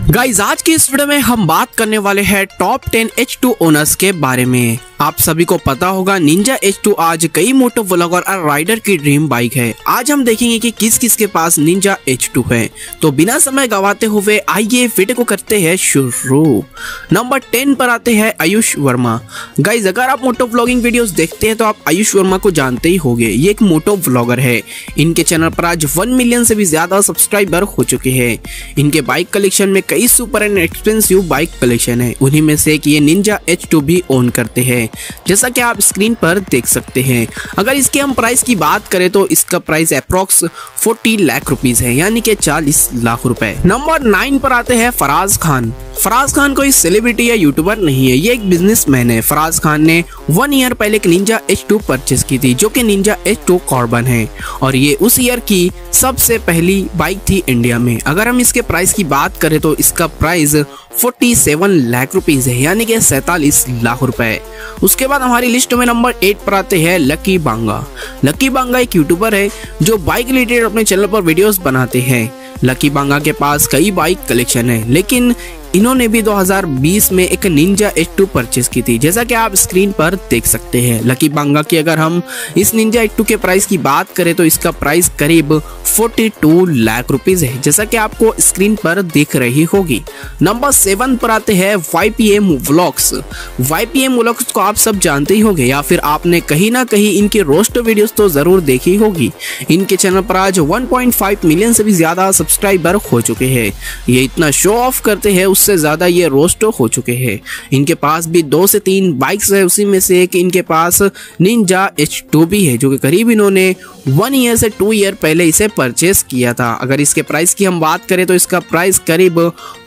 Guys आज की इस वीडियो में हम बात करने वाले हैं टॉप 10 H2 ओनर्स के बारे में। आप सभी को पता होगा निंजा H2 आज कई मोटो व्लॉगर और राइडर की ड्रीम बाइक है। आज हम देखेंगे कि किस किस के पास निंजा H2 है। तो बिना समय गवाते हुए आइए वीडियो को करते हैं शुरू। नंबर 10 पर आते हैं आयुष वर्मा। गाइज अगर आप मोटो व्लॉगिंग वीडियोस देखते हैं तो आप आयुष वर्मा को जानते ही होंगे। ये एक मोटो व्लॉगर है। इनके चैनल पर आज 1 मिलियन से भी ज्यादा सब्सक्राइबर हो चुके हैं। इनके बाइक कलेक्शन में कई super and expensive bike collection है। उन्हीं में से एक ये निंजा H2 भी ओन करते हैं, जैसा कि आप स्क्रीन पर देख सकते हैं। अगर इसके हम प्राइस की बात करें तो इसका प्राइस अप्रॉक्स 40 लाख रुपीस है, यानी कि 40 लाख रुपए। नंबर 9 पर आते हैं फराज खान। फराज खान कोई सेलिब्रिटी या यूट्यूबर नहीं है, ये एक बिजनेसमैन है। फराज खान ने 1 ईयर पहले एक निंजा H2 परचेस की थी, जो कि निंजा H2 कार्बन है और ये उस ईयर की सबसे पहली बाइक थी इंडिया में। अगर हम इसके प्राइस की बात करें तो इसका प्राइस 47 लाख रुपीस है, यानी कि 47 लाख रुपए। उसके बाद हमारी लिस्ट में नंबर 8 पर आते हैं लकी बांगा। लकी बांगा एक यूट्यूबर है जो बाइक रिलेटेड अपने चैनल पर वीडियोस बनाते हैं। लकी बांगा के पास कई बाइक कलेक्शन है, लेकिन इन्होंने भी 2020 में एक निंजा H2 परचेस की थी, जैसा कि आप स्क्रीन पर देख सकते हैं। लकी बांगा की अगर हम इस निंजा H2 के प्राइस की बात करें तो इसका प्राइस करीब 42 लाख रुपीस है, जैसा कि आपको स्क्रीन पर दिख रही होगी। नंबर 7 पर आते हैं YPM व्लॉग्स। YPM व्लॉग्स को आप सब जानते ही होंगे, या फिर आपने कहीं ना कहीं इनके रोस्ट वीडियोस तो जरूर देखी होगी। इनके चैनल पर आज 1.5 मिलियन से भी ज्यादा सब्सक्राइबर हो चुके हैं। ये इतना शो ऑफ करते हैं, उससे ज्यादा ये रोस्ट हो चुके हैं। इनके पास भी 2 से 3 बाइक्स है, उसी में से एक इनके पास निंजा H2 भी है, जो कि करीब इन्होंने 1 ईयर से 2 ईयर पहले इसे परचेस किया था। अगर इसके प्राइस की हम बात करें तो इसका प्राइस करीब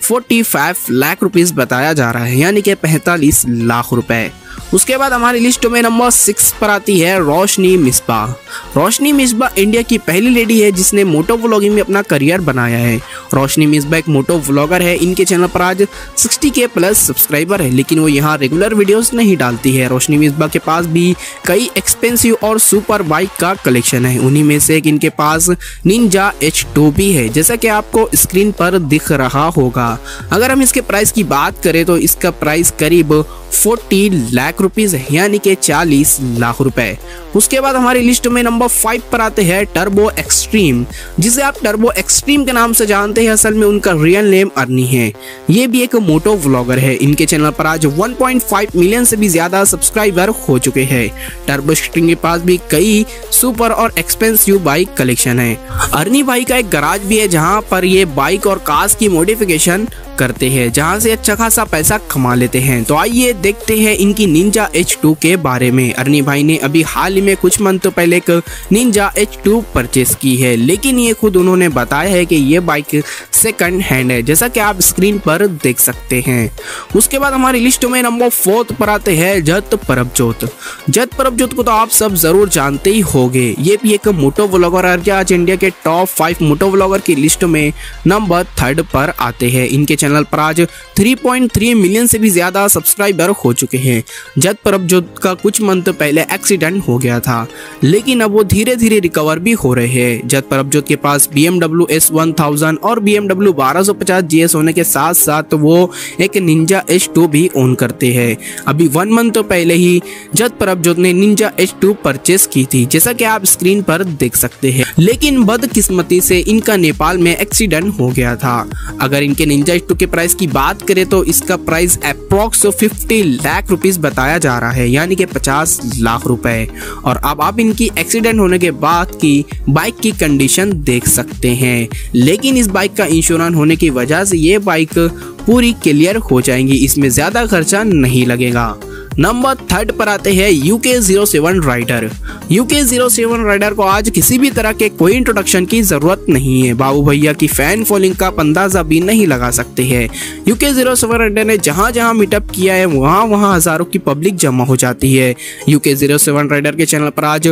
45 लाख रुपीस बताया जा रहा है, यानी कि 45 लाख रुपए। उसके बाद हमारी लिस्ट में नंबर 6 पर आती है रोशनी मिसबाह। रोशनी मिसबाह इंडिया की पहली लेडी है जिसने मोटो व्लॉगिंग में अपना करियर बनाया है। रोशनी मिसबाह एक मोटो व्लॉगर है। इनके चैनल पर आज 60K प्लस सब्सक्राइबर है, लेकिन वो यहाँ रेगुलर वीडियोस नहीं डालती है। रोशनी मिसबाह के पास भी कई एक्सपेंसिव और सुपर बाइक का कलेक्शन है। उन्हीं में से एक इनके पास निंजा H2 भी है, जैसा कि आपको स्क्रीन पर दिख रहा होगा। अगर हम इसके प्राइस की बात करें तो इसका प्राइस करीब 40 लाख रुपीस है, यानी कि 40 लाख रुपए। उसके बाद हमारी लिस्ट में नंबर 5 पर आते हैं टर्बो एक्सट्रीम, जिसे आप टर्बो एक्सट्रीम के नाम से जानते हैं। असल में उनका रियल नेम अर्नी है। ये भी एक मोटो व्लॉगर है। इनके चैनल पर आज 1.5 मिलियन से भी ज्यादा सब्सक्राइबर हो चुके हैं। टर्बो एक्सट्रीम के पास भी कई सुपर और एक्सपेंसिव बाइक कलेक्शन है। अर्नी भाई का एक गराज भी है, जहाँ पर ये बाइक और कार्स की मॉडिफिकेशन करते हैं, जहां से अच्छा खासा पैसा कमा लेते हैं। तो आइए देखते हैं इनकी निंजा H2 के बारे में। अर्नी भाई ने अभी हाल ही में कुछ मंथ पहले एक निंजा H2 परचेस की है, लेकिन ये खुद उन्होंने बताया है कि ये बाइक सेकंड हैंड है, जैसा कि आप स्क्रीन पर देख सकते हैं। उसके बाद हमारी लिस्ट में नंबर 4 पर आते हैं जत प्रभजोत। जत प्रभजोत को तो आप सब जरूर जानते ही होंगे। ये भी एक मोटो व्लॉगर है, आज इंडिया के टॉप 5 मोटो व्लॉगर की लिस्ट में नंबर 3 पर आते हैं। इनके चैनल पर आज 3.3 मिलियन से भी ज्यादा सब्सक्राइबर हो चुके हैं। जत प्रभजोत का कुछ मंथ पहले एक्सीडेंट हो गया था, लेकिन अब वो धीरे धीरे रिकवर भी हो रहे हैं। जत प्रभजोत के पास BMW S1000 और BMW 1250 GS होने के साथ साथ वो एक निंजा H2 भी ओन करते हैं। अभी 1 मंथ पहले ही जत प्रभजोत ने निंजा H2 परचेस की थी, जैसा कि आप स्क्रीन पर देख सकते हैं। लेकिन बदकिस्मती से इनका नेपाल में एक्सीडेंट हो गया था। अगर इनके निंजा H2 के प्राइस की बात करें तो इसका प्राइस अप्रॉक्स 50 लाख रुपीस बताया जा रहा है, यानी कि 50 लाख रुपए। और अब आप इनकी एक्सीडेंट होने के बाद की बाइक की कंडीशन देख सकते हैं, लेकिन इस बाइक का इंश्योरेंस होने की वजह से ये बाइक पूरी क्लियर हो जाएंगी, इसमें ज्यादा खर्चा नहीं लगेगा। नंबर 3 पर आते हैं UK07 राइडर। UK07 राइडर को आज किसी भी तरह के कोई इंट्रोडक्शन की जरूरत नहीं है। बाबू भैया की फैन फॉलोइंग का अंदाजा भी नहीं लगा सकते हैं। UK07 राइडर ने जहां जहां मीटअप किया है वहां वहां हजारों की पब्लिक जमा हो जाती है। UK07 राइडर के चैनल पर आज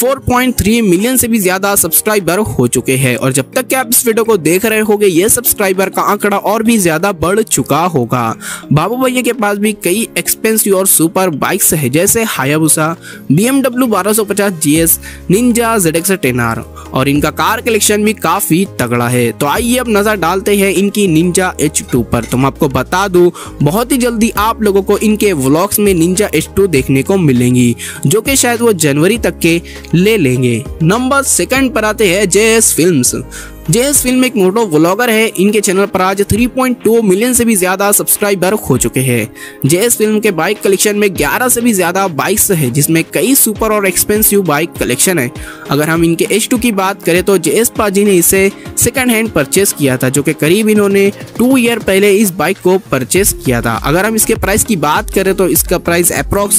4.3 मिलियन से भी ज्यादा सब्सक्राइबर हो चुके हैं, और जब तक कि आप इस वीडियो को देख रहे होंगे ये सब्सक्राइबर का आंकड़ा और भी ज्यादा बढ़ चुका होगा। बाबू भैया के पास भी कई एक्सपेंसिव और सुपर सुपर बाइक्स है जैसे Hayabusa, BMW 1250 GS, Ninja ZX 10R और इनका कार कलेक्शन भी काफी तगड़ा है। तो आइए अब नजर डालते हैं इनकी निंजा H2 पर। तो मैं आपको बता दूं बहुत ही जल्दी आप लोगों को इनके व्लॉग्स में निंजा H2 देखने को मिलेंगी, जो कि शायद वो जनवरी तक के ले लेंगे। नंबर 2 पर आते हैं JS फिल्म्स। JS फिल्म एक मोटो व्लॉगर है। इनके चैनल पर आज 3.2 मिलियन से भी ज्यादा सब्सक्राइबर हो चुके हैं। JS फिल्म के बाइक कलेक्शन में 11 से भी ज्यादा बाइक्स है, जिसमें कई सुपर और एक्सपेंसिव बाइक कलेक्शन है। अगर हम इनके H2 की बात करें तो JS पाजी ने इसे सेकंड हैंड परचेस किया था, जो कि करीब इन्होंने 2 ईयर पहले इस बाइक को परचेस किया था। अगर हम इसके प्राइस की बात करें तो इसका प्राइस अप्रोक्स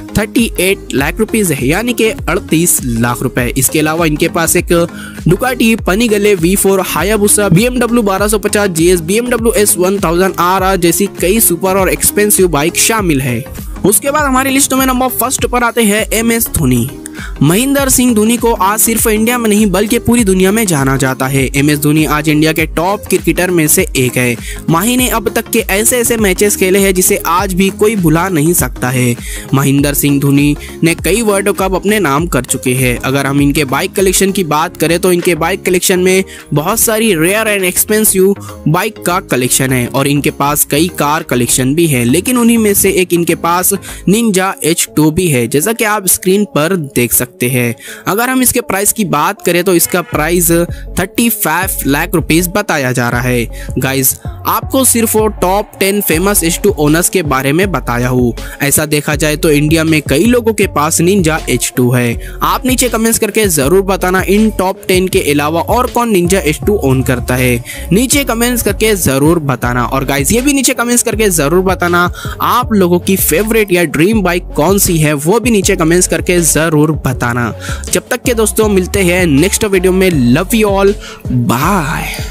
38 लाख रुपीज है, यानी कि 38 लाख रुपए। इसके अलावा इनके पास एक Ducati Panigale V4, Hayabusa, BMW 1250 GS, BMW S1000RR जैसी कई सुपर और एक्सपेंसिव बाइक शामिल है। उसके बाद हमारी लिस्ट में नंबर 1 पर आते हैं MS धोनी। महेंद्र सिंह धोनी को आज सिर्फ इंडिया में नहीं बल्कि पूरी दुनिया में जाना जाता है। MS धोनी आज इंडिया के टॉप क्रिकेटर में से एक है। माही ने अब तक के ऐसे मैचेस खेले हैं जिसे आज भी कोई भुला नहीं सकता है। महेंद्र सिंह धोनी ने कई वर्ल्ड कप अपने नाम कर चुके हैं। अगर हम इनके बाइक कलेक्शन की बात करें तो इनके बाइक कलेक्शन में बहुत सारी रेयर एंड एक्सपेंसिव बाइक का कलेक्शन है और इनके पास कई कार कलेक्शन भी है, लेकिन उन्हीं में से एक इनके पास निंजा H2 भी है, जैसा कि आप स्क्रीन पर देख सकते हैं। अगर हम इसके प्राइस की बात करें तो इसका प्राइस 35 लाख रुपीस बताया जा रहा है। गाइस, आपको सिर्फ वो टॉप 10 फेमस H2 ओनर्स के बारे में बताया हूँ। ऐसा देखा जाए तो इंडिया में कई लोगों के पास निंजा H2 है। आप नीचे कमेंट्स करके जरूर बताना इन टॉप 10 के अलावा और कौन निंजा H2 ओन करता है। नीचे कमेंट्स करके जरूर बताना। और गाइस, ये भी नीचे कमेंट्स करके जरूर बताना आप लोगों की फेवरेट या ड्रीम बाइक कौन सी है, वो भी नीचे कमेंट्स करके जरूर बताना। जब तक के दोस्तों मिलते हैं नेक्स्ट वीडियो में। Love you all, bye.